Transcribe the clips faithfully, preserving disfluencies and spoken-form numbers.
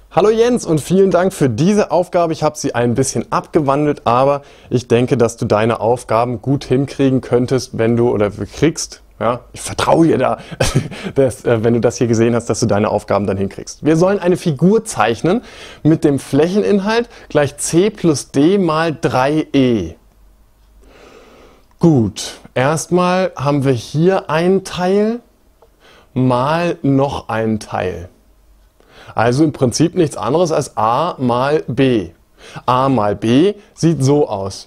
Hallo Jens und vielen Dank für diese Aufgabe. Ich habe sie ein bisschen abgewandelt, aber ich denke, dass du deine Aufgaben gut hinkriegen könntest, wenn du oder kriegst. Ja, ich vertraue dir da, dass, äh, wenn du das hier gesehen hast, dass du deine Aufgaben dann hinkriegst. Wir sollen eine Figur zeichnen mit dem Flächeninhalt gleich c plus d mal drei e. Gut, erstmal haben wir hier einen Teil mal noch einen Teil. Also im Prinzip nichts anderes als a mal b. A mal b sieht so aus.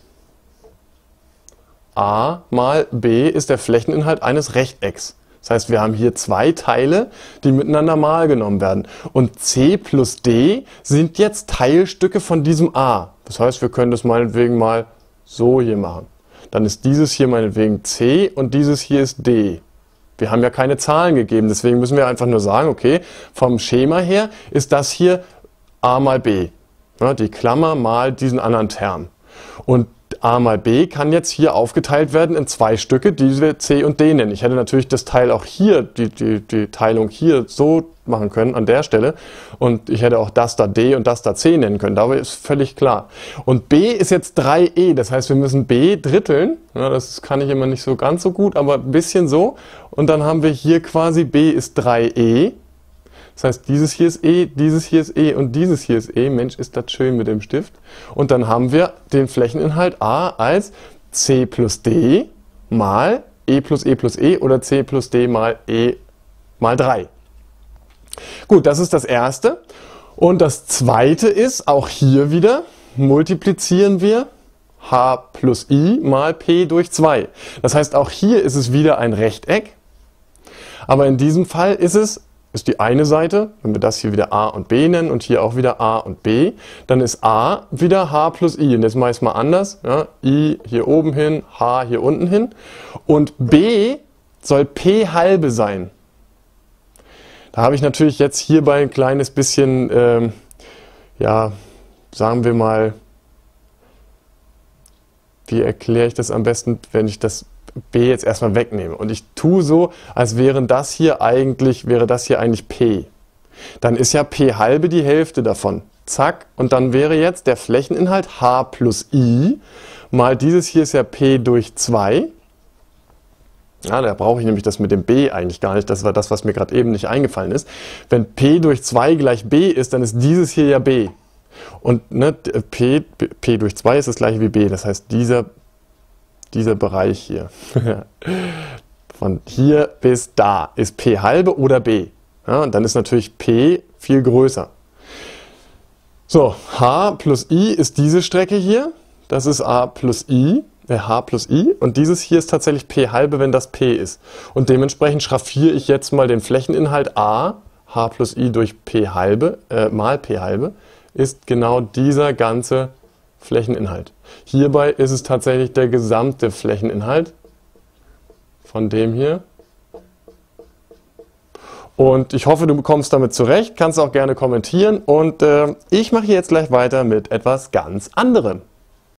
A mal b ist der Flächeninhalt eines Rechtecks. Das heißt, wir haben hier zwei Teile, die miteinander mal genommen werden. Und c plus d sind jetzt Teilstücke von diesem a. Das heißt, wir können das meinetwegen mal so hier machen. Dann ist dieses hier meinetwegen c und dieses hier ist d. Wir haben ja keine Zahlen gegeben, deswegen müssen wir einfach nur sagen, okay, vom Schema her ist das hier a mal b. Ja, die Klammer mal diesen anderen Term. Und a mal b kann jetzt hier aufgeteilt werden in zwei Stücke, die wir c und d nennen. Ich hätte natürlich das Teil auch hier, die, die, die Teilung hier so machen können an der Stelle. Und ich hätte auch das da d und das da c nennen können. Dabei ist völlig klar. Und b ist jetzt drei e, das heißt wir müssen b dritteln. Ja, das kann ich immer nicht so ganz so gut, aber ein bisschen so. Und dann haben wir hier quasi b ist drei e. Das heißt, dieses hier ist e, dieses hier ist e und dieses hier ist e. Mensch, ist das schön mit dem Stift. Und dann haben wir den Flächeninhalt a als c plus d mal e plus e plus e oder c plus d mal e mal drei. Gut, das ist das erste. Und das zweite ist, auch hier wieder multiplizieren wir h plus i mal p durch zwei. Das heißt, auch hier ist es wieder ein Rechteck. Aber in diesem Fall ist es ist die eine Seite, wenn wir das hier wieder a und b nennen und hier auch wieder a und b, dann ist a wieder h plus i. Und jetzt mache ich es mal anders. Ja, i hier oben hin, h hier unten hin. Und b soll p halbe sein. Da habe ich natürlich jetzt hierbei ein kleines bisschen, ähm, ja, sagen wir mal, wie erkläre ich das am besten, wenn ich das b jetzt erstmal wegnehme. Und ich tue so, als wäre das hier eigentlich, wäre das hier eigentlich p. Dann ist ja p halbe die Hälfte davon. Zack. Und dann wäre jetzt der Flächeninhalt h plus i mal dieses hier ist ja p durch zwei. Ja, da brauche ich nämlich das mit dem b eigentlich gar nicht. Das war das, was mir gerade eben nicht eingefallen ist. Wenn p durch zwei gleich b ist, dann ist dieses hier ja b. Und ne, p, p durch zwei ist das gleiche wie b. Das heißt, dieser Dieser Bereich hier, von hier bis da, ist p halbe oder b. Ja, und dann ist natürlich p viel größer. So, h plus i ist diese Strecke hier. Das ist a plus i, äh, h plus i. Und dieses hier ist tatsächlich p halbe, wenn das p ist. Und dementsprechend schraffiere ich jetzt mal den Flächeninhalt a, h plus i durch p halbe, äh, mal p halbe, ist genau dieser ganze Flächeninhalt. Hierbei ist es tatsächlich der gesamte Flächeninhalt von dem hier. Und ich hoffe, du kommst damit zurecht. Kannst auch gerne kommentieren. Und äh, ich mache jetzt gleich weiter mit etwas ganz anderem.